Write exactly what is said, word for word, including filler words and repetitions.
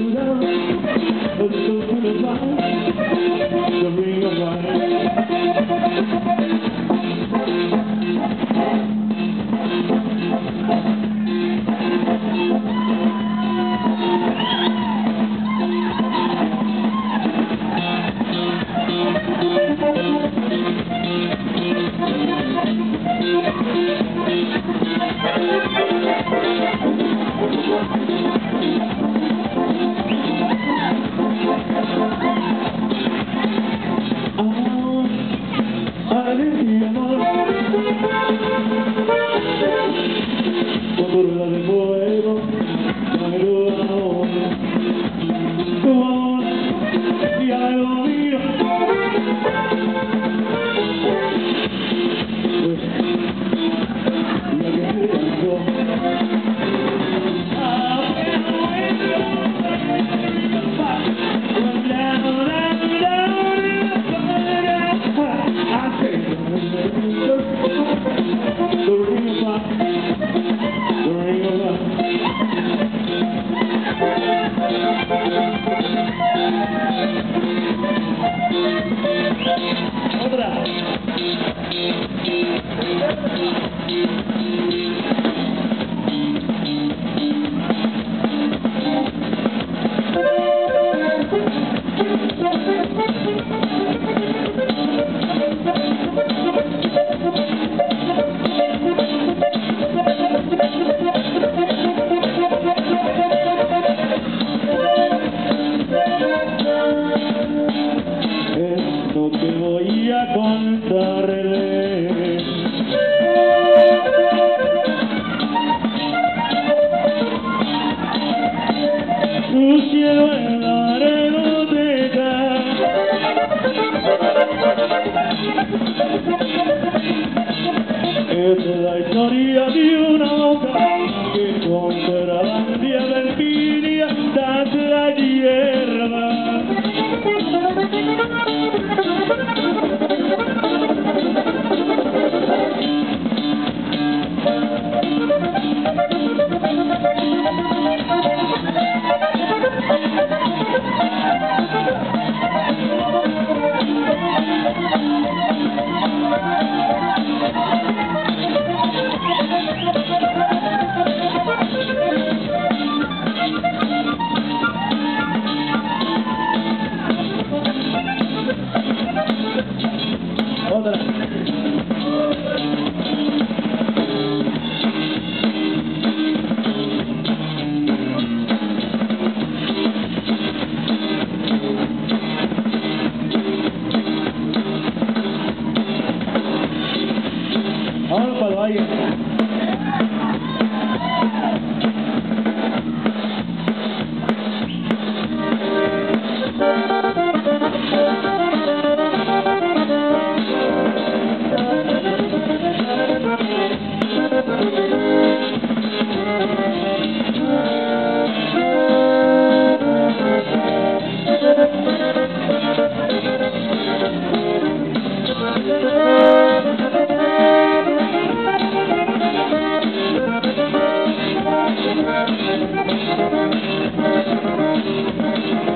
you down. Let's go to the fire, the ring of light. Por de fuego, no tu amor, ya lo mío. Pues, ya que te amo, otra. Esto te voy a contarle. Tu cielo en la arenoteta, es la historia de una boca que contrabandia de envidia tras la hierba. Otra. Vámonos para el valle. Thank you.